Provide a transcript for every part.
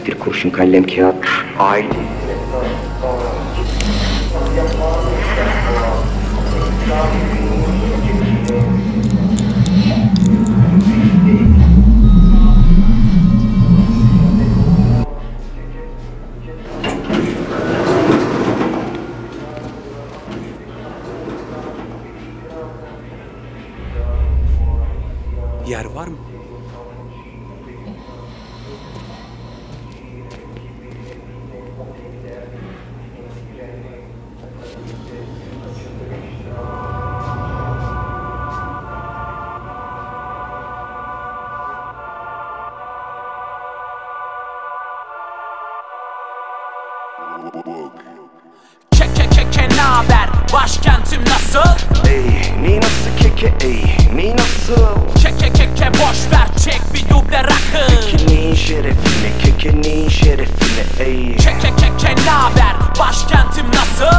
Bir kurşun kalem kağıt. Aile. Yer var mı? Ke naber? Başkentim nasıl? Ne nasıl keke ne nasıl? Ke boş ver, çek bir duble rakı. Kekenin şerefine, kekenin şerefine Ke naber? Başkentim nasıl?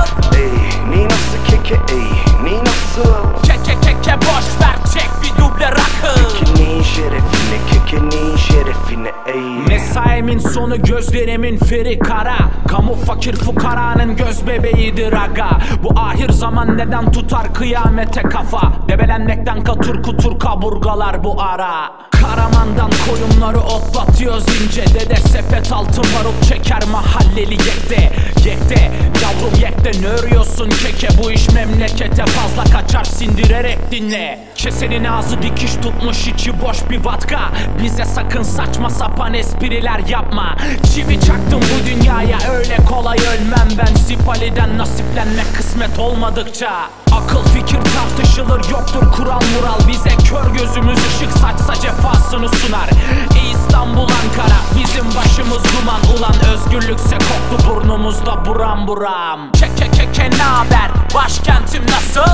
Ne nasıl keke ne nasıl? Ke boş ver, çek bir duble rakı. Kekenin şerefine, kekenin şerefine Mesaimin sonu gözlerimin feri kara. Kamu fakir fukaranın göz bebeğidir aga. Bu ahir zaman neden tutar kıyamete kafa? Debelenmekten katır kutur kaburgalar bu ara. Karamandan koyunları otlatıyoruz ince. Dede sepet altı marul çeker mahalleli yekte. Yekte yavrum yekte, ne örüyorsun keke? Bu iş memlekete fazla kaçar, sindirerek dinle. Kesenin ağzı dikiş tutmuş, içi boş bir vatka. Bize sakın saçma sapan espriler yapma. Çivi çaktım bu dünyaya, öyle kolay ölmem ben. Sipali'den nasiplenmek kısmet olmadıkça. Akıl fikir tartışılır, yoktur kural mural. Bize kör gözümüz ışık saçsa cefasını sunar. İstanbul Ankara bizim başımız duman. Ulan özgürlükse koktu burnumuzda buram buram. Ke naber? Başkentim nasıl?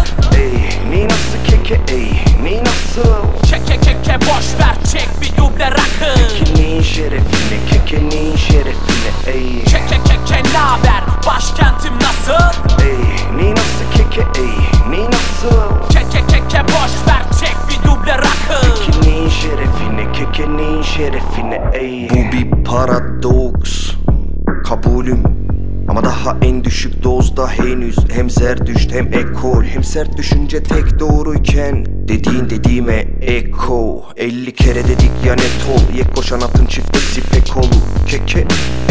Ne nasıl keke ne nasıl? Ke boş ver, çek bir duble rakı. Kekenin şerefine, kekenin şerefine Ke naber? Başkentim nasıl? Ne nasıl keke ne nasıl? Ke boş ver, çek bir duble rakı. Kekenin şerefine, kekenin şerefine Bu bir paradoks, kabulüm. Ama daha en düşük dozda henüz. Hem zerdüşt hem ekol, hem sert düşünce tek doğruyken dediğin dediğime eko. 50 kere dedik ya net ol. Yek koşan atın çiftesi pek olur. Keke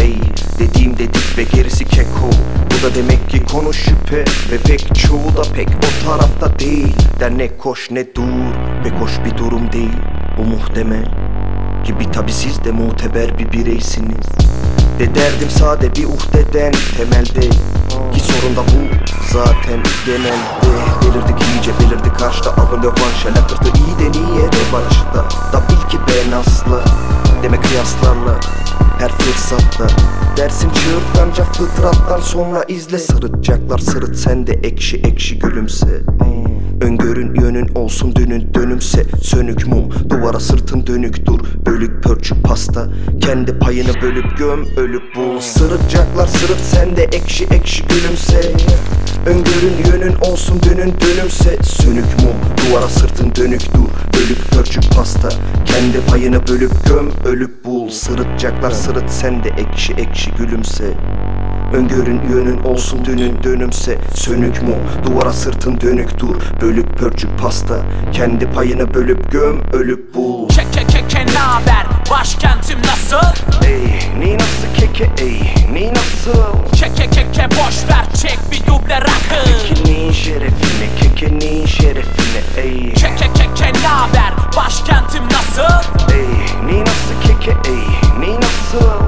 dediğim dedik ve gerisi keko. Bu da demek ki konu şüphe ve pek çoğu da pek o tarafta değil. Der ne koş ne dur, pek hoş bir durum değil bu muhtemel. Gibi tabi siz de muteber bir bireysiniz. De derdim sade bir uhdeden temelde. Ki sorun da bu zaten genelde. Delirdik iyice belirdi karşıda, alın rövanşa lakırtı iyi de niye revanşta. Da bil ki ben asla deme kıyaslarla her fırsatta. Dersin çığırtkanca fıtrattan sonra izle. Sırıtacaklar sırıt, sen de ekşi ekşi gülümse. Öngörün yönün olsun dünün dönümse. Sönük mum duvara sırtın dönük dur. Bölük pörçük pasta kendi payını bölüp göm ölüp bul. Sırıtacaklar sırıt, sen de ekşi ekşi gülümse. Öngörün yönün olsun dünün dönümse. Sönük mum duvara sırtın dönük dur. Bölük pörçük pasta kendi payını bölüp göm ölüp bul. Sırıtacaklar sırıt, sen de ekşi ekşi gülümse. Öngörün yönün olsun dünün dönümse. Sönük mum duvara sırtın dönük dur. Bölük pörçük pasta kendi payını bölüp göm ölüp bul. Ke naber? Başkentim nasıl? Ne nasıl keke ne nasıl? Ke boş ver, çek bir duble rakı. Kekenin şerefine, kekenin şerefine Ke naber? Başkentim nasıl? Ne nasıl keke ne nasıl?